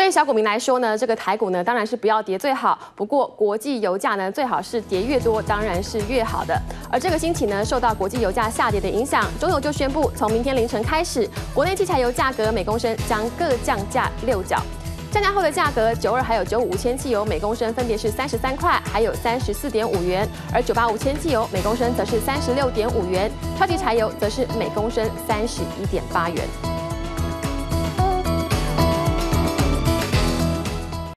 对小股民来说呢，这个台股呢当然是不要跌最好。不过国际油价呢最好是跌越多，当然是越好的。而这个星期呢，受到国际油价下跌的影响，中油就宣布，从明天凌晨开始，国内汽柴油价格每公升将各降价6角。 降价后的价格，92还有95铅汽油每公升分别是33块，还有34.5元；而985铅汽油每公升则是36.5元，超级柴油则是每公升31.8元。